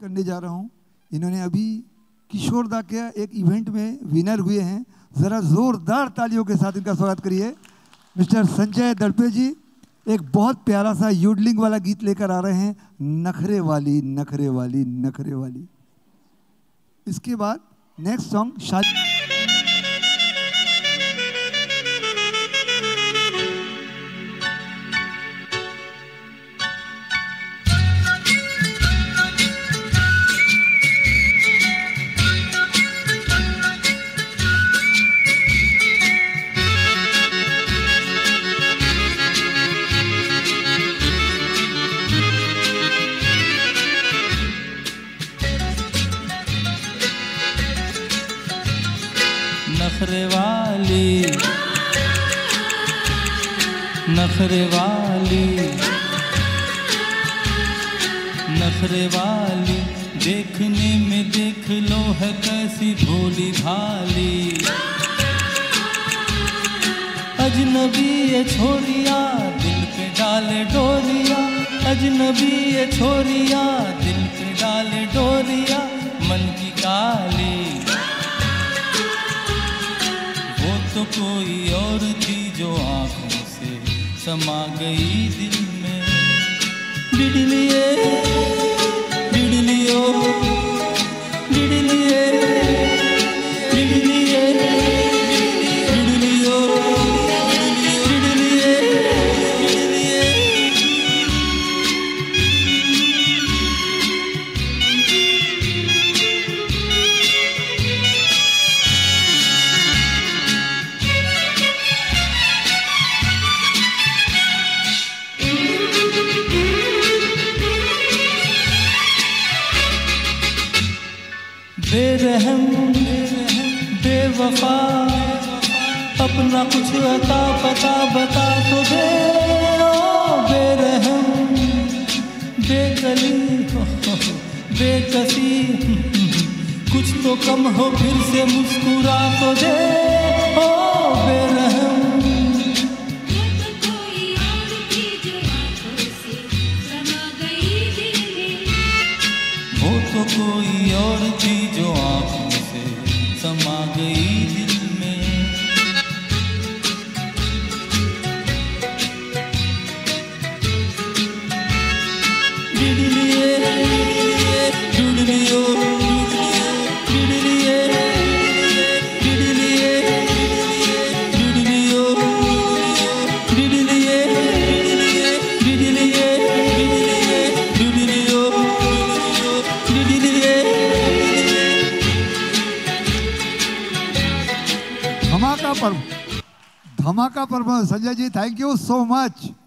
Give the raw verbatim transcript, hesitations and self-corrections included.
करने जा रहा हूं। इन्होंने अभी किशोर दा के एक इवेंट में विनर हुए हैं। ज़रा ज़ोरदार तालियों के साथ इनका स्वागत करिए। मिस्टर संजय दड़पे जी एक बहुत प्यारा सा यूडलिंग वाला गीत लेकर आ रहे हैं, नखरे वाली नखरे वाली नखरे वाली। इसके बाद नेक्स्ट सॉन्ग शादी। नखरे वाली नखरे वाली नखरे वाली, देखने में देख लो है कैसी भोली भाली। अजनबी ये छोरिया दिल पे डाले डोरिया, अजनबी ये छोरिया दिल पे डाले डोरिया, मन की काली। वो तो कोई और थी जो आंखों से समा गई दिल में। डिडलिए डिडलियो डिडलिए डिडलिए डिडलियो डिडलिए डिडलिए। बेरहम बेवफा अपना कुछ अता पता बता तो दे। ओ बेरहम बेकली बेकसी, कुछ तो कम हो फिर से मुस्कुरा तो दे। ओ बेरहम वो तो कोई और थी जो आंखों से समा गई दिल में। डिडलिए डिडलियो डिडलिए डिडलिए डिडलियो डिडलिए डिडलिए डिडलियो धमाका पर्व धमाका पर्व Sanjay ji, thank you so much.